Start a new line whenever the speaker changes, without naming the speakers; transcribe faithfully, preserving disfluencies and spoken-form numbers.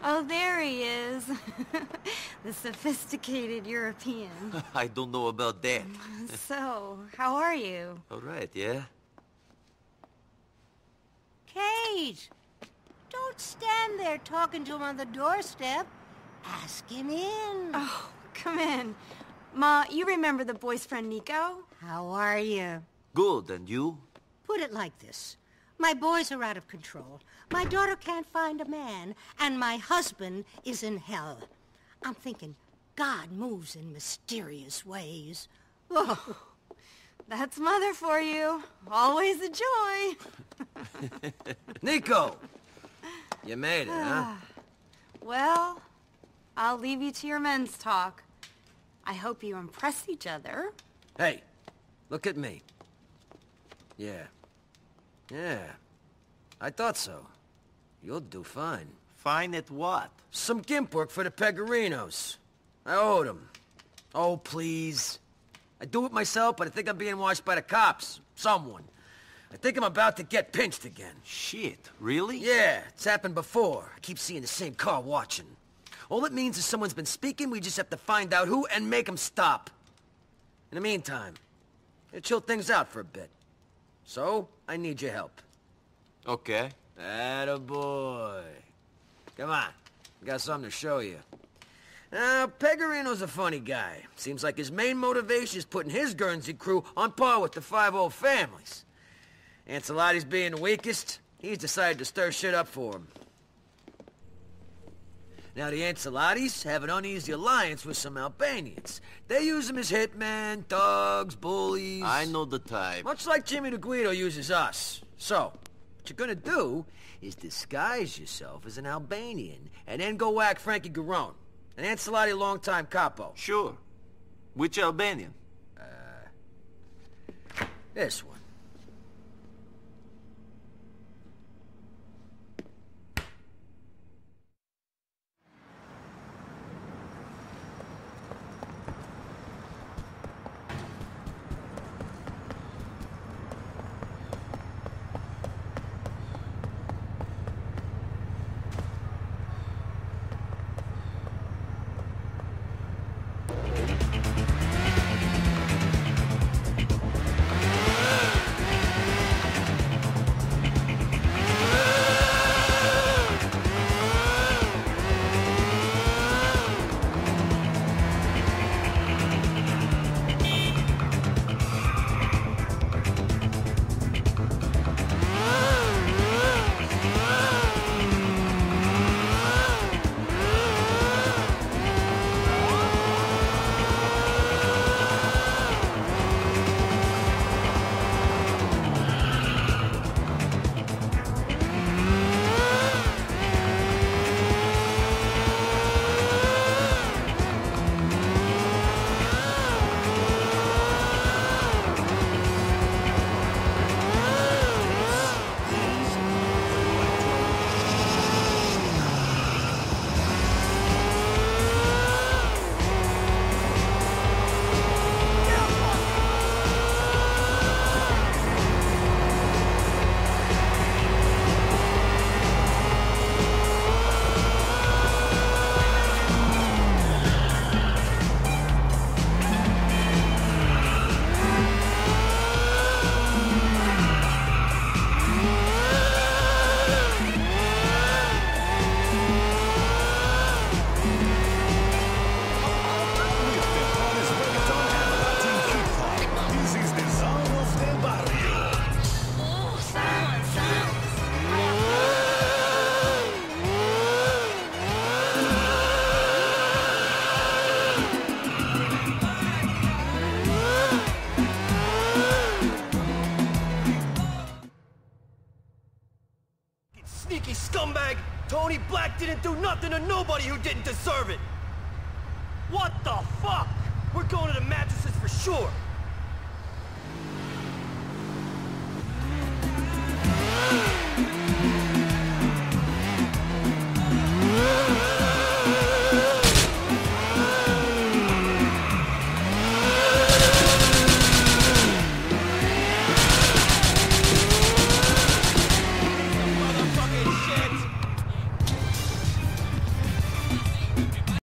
Oh, there he is. The sophisticated European.
I don't know about that.
So, how are you?
All right, yeah?
Kate! Don't stand there talking to him on the doorstep. Ask him in.
Oh, come in. Ma, you remember the boy's friend Niko?
How are you?
Good, and you?
Put it like this. My boys are out of control. My daughter can't find a man, and my husband is in hell. I'm thinking God moves in mysterious ways.
Oh, that's Mother for you. Always a joy.
Niko! You made it, huh?
Well, I'll leave you to your men's talk. I hope you impress each other.
Hey, look at me. Yeah. Yeah. I thought so. You'll do fine.
Fine at what?
Some gimp work for the Pegorinos. I owed them. Oh, please. I do it myself, but I think I'm being watched by the cops. Someone. I think I'm about to get pinched again.
Shit, really?
Yeah, it's happened before. I keep seeing the same car watching. All it means is someone's been speaking, we just have to find out who and make them stop. In the meantime, it'll chill things out for a bit. So, I need your help.
Okay.
Attaboy. Come on, I got something to show you. Now, Pegorino's a funny guy. Seems like his main motivation is putting his Guernsey crew on par with the five old families. Ancelotti's being the weakest, he's decided to stir shit up for him. Now, the Ancelottis have an uneasy alliance with some Albanians. They use them as hitmen, thugs, bullies...
I know the type.
Much like Jimmy the Guido uses us. So, what you're gonna do is disguise yourself as an Albanian and then go whack Frankie Garone, an Ancelotti longtime capo.
Sure. Which Albanian?
Uh... This one.
Sneaky scumbag! Tony Black didn't do nothing to nobody who didn't deserve it! What the fuck? We're going to the mattresses for sure!